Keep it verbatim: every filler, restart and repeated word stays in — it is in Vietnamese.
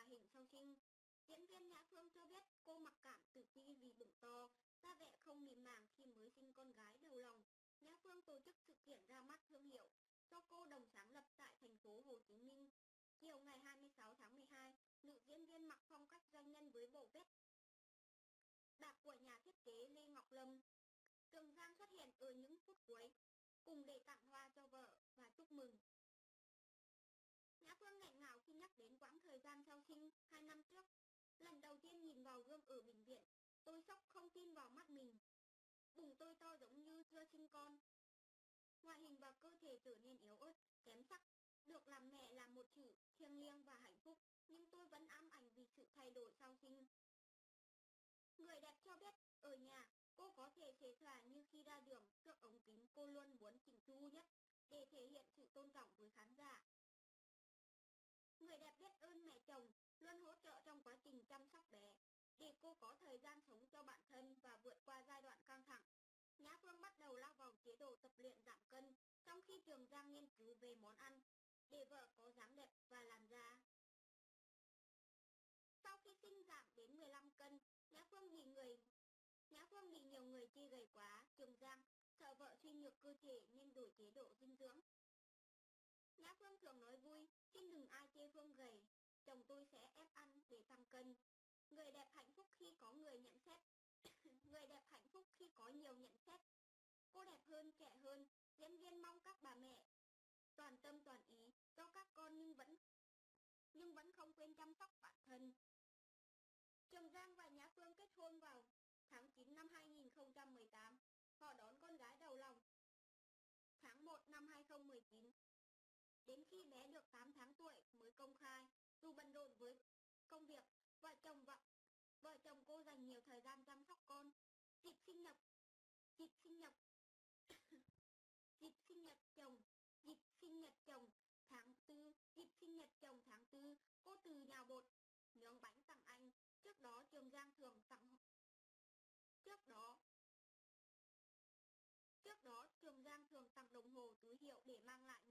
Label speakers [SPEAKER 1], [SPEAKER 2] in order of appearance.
[SPEAKER 1] hình sau sinh. Diễn viên Nhã Phương cho biết cô mặc cảm tự ti vì bụng to, ra vẻ không mịn màng khi mới sinh con gái đầu lòng. Nhã Phương tổ chức sự kiện ra mắt thương hiệu do cô đồng sáng lập tại thành phố Hồ Chí Minh. Chiều ngày hai mươi sáu tháng mười hai, nữ diễn viên mặc phong cách doanh nhân với bộ vest bạc của nhà thiết kế Lê Ngọc Lâm. Trường Giang xuất hiện ở những phút cuối, cùng để tặng hoa cho vợ và chúc mừng. Nhã Phương nghẹn ngào khi nhắc đến quãng thời gian sau sinh hai năm trước. Lần đầu tiên nhìn vào gương ở bệnh viện, tôi sốc không tin vào mắt mình. Bụng tôi to giống như chưa sinh con. Ngoại hình và cơ thể trở nên yếu ớt, kém sắc. Được làm mẹ là một sự thiêng liêng và hạnh phúc, nhưng tôi vẫn ám ảnh vì sự thay đổi sau sinh. Người đẹp cho biết, ở nhà, cô có thể xề xòa như khi ra đường, trước ống kính cô luôn muốn chỉnh chu nhất để thể hiện sự tôn trọng với khán giả. Người đẹp biết ơn mẹ chồng, luôn hỗ trợ trong quá trình chăm sóc bé, để cô có thời gian sống cho bản thân và vượt qua giai đoạn căng thẳng. Nhã Phương bắt đầu lao vào chế độ tập luyện giảm cân, trong khi Trường Giang nghiên cứu về món ăn, để vợ có dáng đẹp và làn da. Sau khi sinh giảm đến mười lăm cân, Nhã Phương bị người Nhã Phương bị nhiều người chê gầy quá. Trường Giang sợ vợ suy nhược cơ thể nên đổi chế độ dinh dưỡng. Nhã Phương thường nói vui, xin đừng ai chê Phương gầy, chồng tôi sẽ ép ăn để tăng cân. Người đẹp hạnh phúc khi có người nhận xét. Người đẹp hạnh phúc khi có nhiều nhận xét. Cô đẹp hơn, trẻ hơn, diễn viên mong các bà mẹ toàn tâm toàn ý cho các con nhưng vẫn nhưng vẫn không quên chăm sóc bản thân. Trường Giang và Nhã Phương kết hôn vào tháng chín năm hai nghìn không trăm mười tám. Họ đón con gái đầu lòng tháng một năm hai nghìn không trăm mười chín. Đến khi bé được tám tháng tuổi mới công khai. Dù bận rộn với công việc, vợ chồng vợ, vợ chồng cô dành nhiều thời gian chăm sóc con. Dịp sinh nhật, dịp sinh nhật, dịp sinh nhật chồng, dịp sinh nhật chồng tháng tư, dịp sinh nhật chồng tháng tư, cô từ nhào bột, nướng bánh tặng anh. Trước đó Trường Giang thường tặng Trước đó Trước đó Trường Giang thường tặng đồng hồ túi hiệu để mang lại